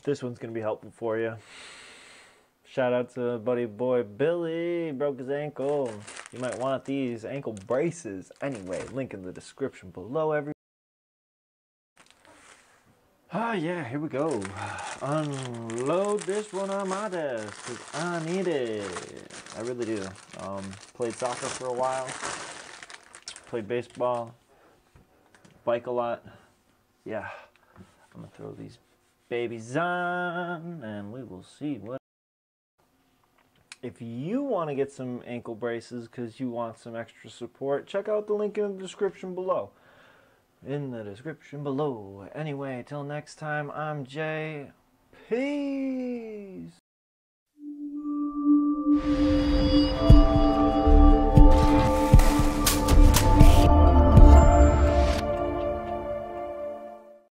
This one's going to be helpful for you. Shout out to buddy boy Billy. Broke his ankle. You might want these ankle braces. Anyway, link in the description below, everyone. Yeah, here we go. Unload this one on my desk because I need it. I really do. Played soccer for a while. Played baseball. Bike a lot. Yeah. I'm going to throw these babies on and we will see what. If you want to get some ankle braces because you want some extra support, check out the link in the description below. Anyway, till next time, I'm Jay. Peace.